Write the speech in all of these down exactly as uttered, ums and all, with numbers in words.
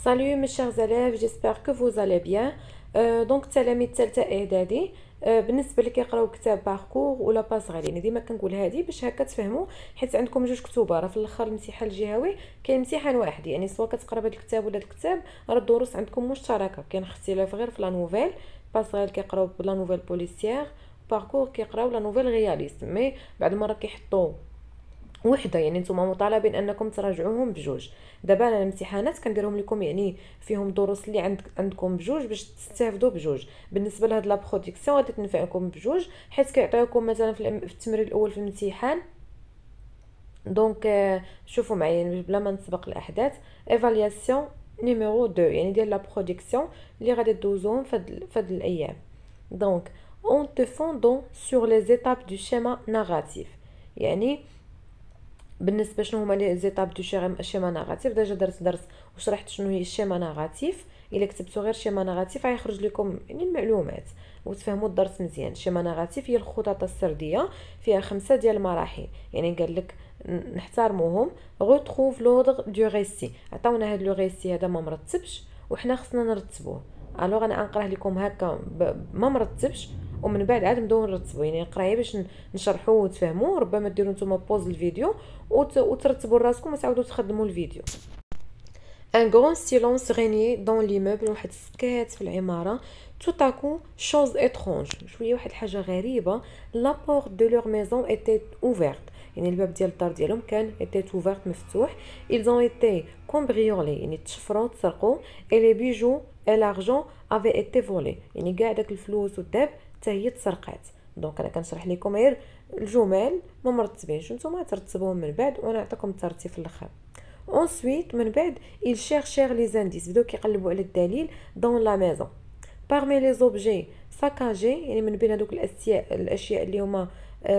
Salut mes chers élèves, j'espère que vous allez bien. Euh, دونك تلاميذ ثالثه اعدادي. آه، بالنسبه اللي كيقراو كتاب باركور ولا باسغال، يعني ديما كنقول هذه باش هكا تفهموا، حيت عندكم جوج كتوبه. راه في الاخر الامتحان الجهوي كاين امتحان واحد، يعني سواء كتقرا هذا الكتاب ولا هذا الكتاب، راه الدروس عندكم مشتركه. كاين اختلاف غير في لا نوفيل. باسغال كيقراو بلا نوفيل بوليسيير، باركور كيقراو لا نوفيل رياليست. مي بعد المره كيحطوا وحده، يعني نتوما مطالبين انكم تراجعوهم بجوج. دابا انا الامتحانات كنديرهم لكم يعني فيهم دروس اللي عند عندكم بجوج باش تستافدوا بجوج. بالنسبه لهاد لا برودكسيون غادي تنفعكم بجوج، حيت كيعطيوكم مثلا في, الام- في التمرين الاول في الامتحان. دونك آه، شوفوا معايا يعني بلا ما نسبق الاحداث. ايفالياسيون نيميرو اثنين، يعني ديال لا برودكسيون اللي غادي دوزوهم فهاد فهاد الايام. دونك on te fondant sur les étapes du schéma narratif، يعني بالنسبه شنو هما لي زيتاب دو شيما ناراتيف. ديجا درت درس وشرحت شنو هي الشيما ناراتيف. الا كتبتو غير شيما ناراتيف غيخرج لكم يعني المعلومات وتفهموا الدرس مزيان. شيما ناراتيف هي الخطط السرديه، فيها خمسه ديال المراحل. يعني قال لك نحترموهم. retrouve l'ordre du récit، عطاونا هاد لو ريسي هذا ما مرتبش وحنا خصنا نرتبوه. الوغ انا غنقراه لكم هكا ما مرتبش، ومن بعد عاد نبداو نرتبوا. يعني نقرايه باش نشرحوه وتفهموه. ربما ديروا نتوما بوز الفيديو وترتبوا راسكم وتعاودوا تخدموا الفيديو. Un grand silence régnait dans l'immeuble. واحد السكات في العمارة. Tout à coup, chose étrange. شوية واحد الحاجة غريبة. La porte de leur maison était ouverte. يعني الباب ديال الدار ديالهم كان était ouverte مفتوح. Ils ont été cambriolés، يعني تشفروا تسرقوا. Et les bijoux et l'argent avaient été volés، يعني كاع داك الفلوس والذهب حتى هي تسرقات. دونك انا كنشرح لكم غير الجمل ما مرتبينش، نتوما ترتبوهم من بعد وانا نعطيكم الترتيب في الاخر. ensuite من بعد ils cherchèrent les indices، بداو كيقلبوا على الدليل dans la maison. parmi les objets saccagés، يعني من بين هذوك الاشياء الاشياء اللي هما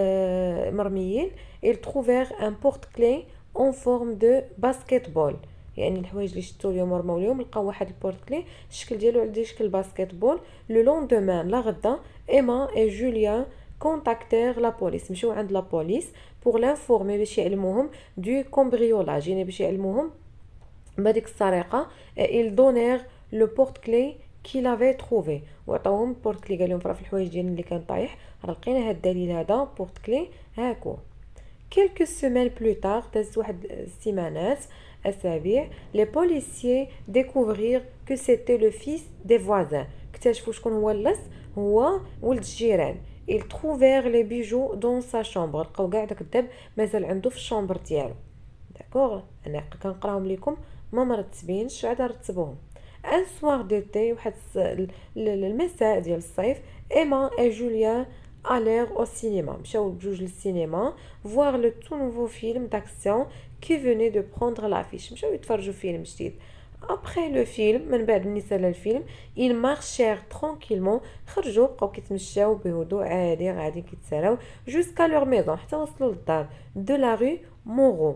آه مرميين. ils trouvèrent un porte-clés en forme de basketball، يعني الحوايج اللي شتو اليوم ورماو اليوم لقاو واحد البورت كلي الشكل ديالو على شكل الباسكيت بول. لو لوندومان لا غدا ايما اي جوليان كونتاكتير لا بوليس، مشاو عند لا بوليس بور لانفورمي باش يعلموهم دو كومبريولاج، يعني باش يعلموهم بهذيك السرقه. il donnèrent le porte-clés qu'il avait trouvé، وعطاوهم البورت كلي. قال لهم راه في الحوايج ديالنا اللي كان طايح راه لقينا هذا الدليل هذا بورت كلي هاكو. quelques semaines plus tard، دازت واحد السيمانات اسابيع، les policiers découvrirent que c'était le fils des voisins، اكتشفوا شكون هو اللص، هو ولد الجيران. ils trouvèrent les bijoux dans sa chambre، لقاو كاع داك الذهب مازال عنده في الشامبر ديالو. داكوغ انا كنقراهم لكم ما مرتبينش، عاد نرتبوهم. ان سوار ديتي، واحد المساء ديال الصيف، ايما اي جوليان allèrent au cinéma، مشاو بجوج للسينما voir le tout nouveau film d'action qui venait de prendre l'affiche، مشاو يتفرجوا فيلم جديد. après le film، من بعد ملي سالا الفيلم، ils marchèrent tranquillement، خرجوا بقاو كيتمشاو بهدوء عادي غادي كيتساراو jusqu'à leur maison، حتى وصلوا للدار de la rue Moreau.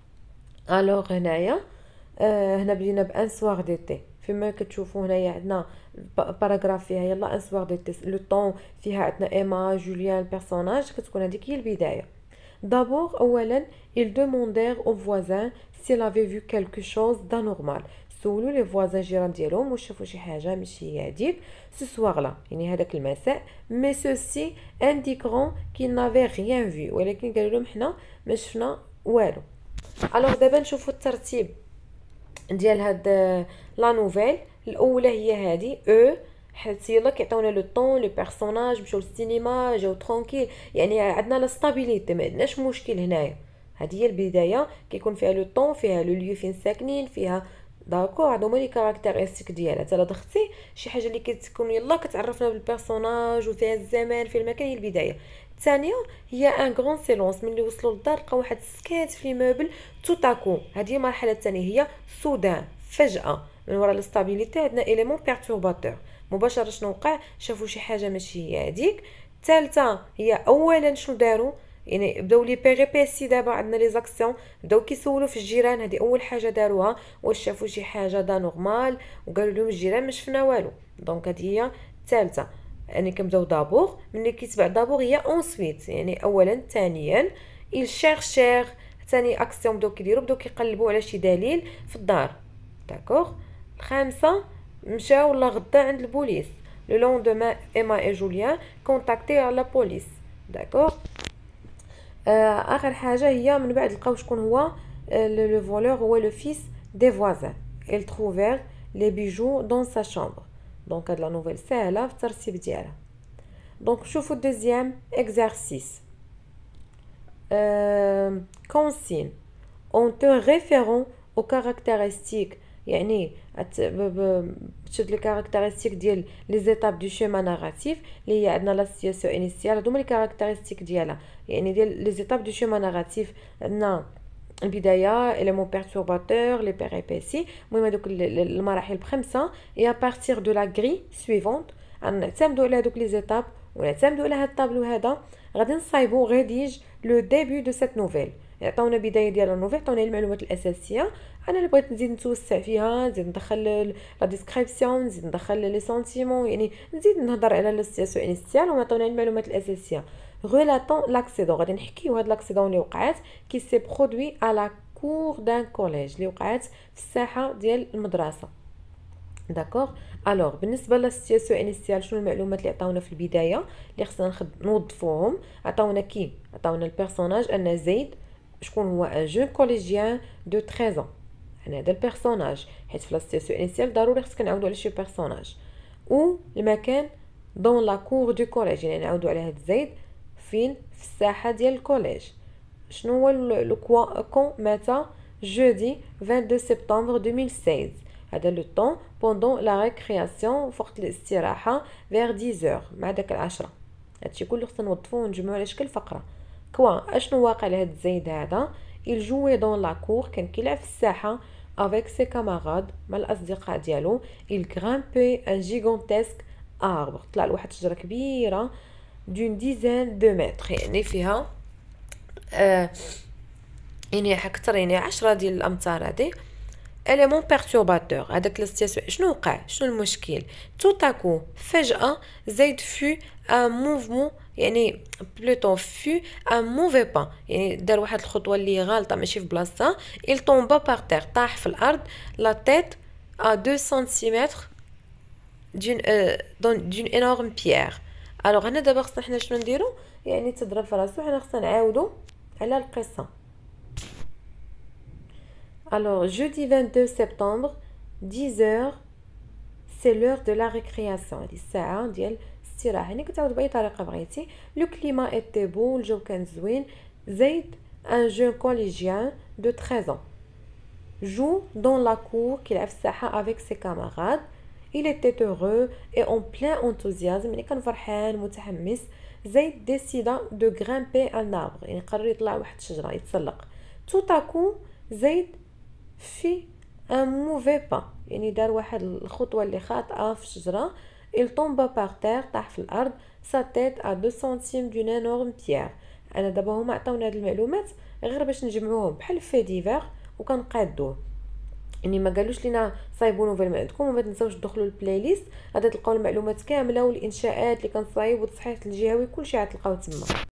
الوغ هنايا آه هنا بدينا بان سوار ديتي. فيما كتشوفوا هنايا عندنا باراغراف فيها يلا ان سوار ديتي لو طون، فيها عندنا ايما جوليان البيرسوناج، كتكون هذيك هي البدايه. دابور اولا ils demandèrent aux voisins s'ils avaient vu quelque chose d'anormal، سولوا لي فوازان جيران ديالهم واش شافوا شي حاجه ماشي هي هذيك سو سوار لا، يعني هذاك المساء. مي سوسي انديكرون كي نافي ريان في، ولكن قالوا لهم حنا ما شفنا والو. الوغ دابا نشوفوا الترتيب ديال هاد لا نوفيل. الاولى هي هذه او، حيت يلا كيعطيونا لو طون لو بيرسوناج مشاو للسينما جاو ترونكيل، يعني عندنا لا ستابيليتي ما عندناش مشكل هنايا. هذه هي البدايه كيكون فيها لو طون، فيها لو ليو فين ساكنين، فيها داكور هادو هما لي كاركتيرستيك ديالها. حتى لا دختي شي حاجه اللي كتكون يلا كتعرفنا بالبيرسوناج وفيها الزمان في المكان، هي البدايه. الثانيه هي ان غران سيلونس، ملي وصلوا للدار لقاو واحد السكات في الموبل. توتاكو هذه المرحله الثانيه هي سودان فجاه، من وراء الاستابيليتي عندنا اليمون بيرتورباتور مباشره. شنو وقع؟ شافوا شي حاجه ماشي هي هذيك. الثالثه هي اولا شنو داروا، يعني بداو لي بيريبيسي. دابا عندنا لي زاكسيون، بداو كيسولوا في الجيران، هذه اول حاجه داروها، واش شافوا شي حاجه دا نورمال، وقالوا لهم الجيران ما شفنا والو. دونك هذه هي الثالثه، يعني كنبداو دابور. ملي كيتبع دابور هي اونسويت، يعني اولا ثانيا. il cherchèrent ثاني اكسيون بداو كيديروا بداو كيقلبوا على شي دليل في الدار. داكوغ الخامسة مشاو ولا غدا عند البوليس. لو لوندومان ايما اي جوليان كونتاكتي على بوليس. داكوغ. آه اخر حاجه هي من بعد لقاو شكون هو لو فولور هو لو فيس دي فوازان. il trouvèrent les bijoux dans sa chambre. دونك هاد لا نوفيل ساهله في الترتيب ديالها. دونك شوفوا الدوزيام اكزرسيس. euh, consigne en te référant aux caractéristiques. يعني تشد لي كاركتيرستيك ديال لي زيتاب دو شيما ناراتيف اللي هي عندنا لا سيتياسيون انيسيال. هادو هما لي كاركتيرستيك ديالها، يعني ديال لي زيتاب دو شيما ناراتيف. عندنا البدايه، اليمون بيرتورباتور، لي بيريبيسي. المهم هذوك المراحل بخمسه. اي بارتير دو لا غري سويفونت غنعتمدوا على هذوك لي زيتاب ونعتمدوا على هذا الطابلو هذا. غادي نصايبوا غاديج لو ديبي دو سيت نوفيل. عطاونا بدايه ديال النوفيل، عطاونا المعلومات الاساسيه. انا اللي بغيت نزيد نتوسع فيها، نزيد ندخل لا ديسكريبسيون، نزيد ندخل لي سونتيمون، يعني نزيد نهضر على لا سيتياسيون انيسيال وعطاونا المعلومات الاساسيه. غولاتون لاكسيدون، غادي نحكيو هاد لاكسيدون اللي وقعات كي سي برودوي على لا كور دان كوليج، اللي وقعات في الساحه ديال المدرسه. داكوغ. الوغ بالنسبه لا سيتياسيون انيسيال شنو المعلومات اللي عطاونا في البدايه اللي خصنا نوظفوهم؟ عطاونا كي عطاونا البيرسوناج ان زيد شكون هو ان جون كوليجيان دو تريز ans. يعني هذا البيرسوناج، حيت في لا سيتياسيون انيسيال ضروري خصك نعاودوا على شي بيرسوناج. و المكان دون لا كور دو كوليج، يعني نعاودوا على هاد زيد فين؟ في الساحه ديال الكوليج. شنو هو لو كون؟ متى؟ جودي اثنين سبتمبر ألفين وستة عشر. هذا لو طون بوندون لا ريكرياسيون، وقت الاستراحه فيغ عشرة مع داك العشرة. هادشي كله خصنا نوظفوه ونجمعوه على شكل فقره. كوا اشنو واقع لهاد الزيد هذا؟ il jouait dans la cour، كان كيلعب في الساحه avec ses camarades مع الاصدقاء ديالو. il grimpait un gigantesque arbre، طلع لواحد الشجره كبيره d'une dizaine de mètres، يعني فيها آه يعني اكثر يعني عشرة ديال الامتار. هذه اليمون بيرتورباتور، هذاك لاستياسيون شنو وقع؟ شنو المشكل؟ تو تاكو فجاه زيد في ان موفمون، يعني بلوتو في ان موفي با، يعني دار واحد الخطوه اللي غلطه ماشي في بلاصتها. il tomba par terre، طاح في الارض. لا تيت ا deux centimètres d'une d'une énorme pierre. الوغ هنا دابا خصنا حنا شنو نديرو؟ يعني تضرب في راسو، حنا خصنا نعاودو على القصه. Alors, jeudi vingt-deux septembre, dix heures, c'est l'heure de la récréation. هذه الساعة ديال الاستراحة، يعني كتعاود بأي طريقة بغيتي. لو كليما ايتي بو، الجو كان زوين. زيد ان جون كوليجيان دو treize ans joue dans la cour، كيلعب في الساحة avec ses camarades. il était heureux et en plein enthousiasme، يعني كان فرحان متحمس. زيد décida de grimper un arbre، يعني قرر يطلع واحد الشجرة يتسلق. tout à coup زيد في ان موفي با، يعني دار واحد الخطوه اللي خاطئه في الشجره. il tomba par terre، طاح في الارض. sa tête à deux centimes d'une énorme pierre. انا دابا هما عطاونا هاد المعلومات غير باش نجمعوهم بحال في ديفير وكنقادوه، يعني ما قالوش لينا صايبوا نوفيل من عندكم. وما تنساوش تدخلوا البلاي ليست، غادي تلقاو المعلومات كامله والانشاءات اللي كنصايب والتصحيح الجهوي كلشي غتلقاوه تما.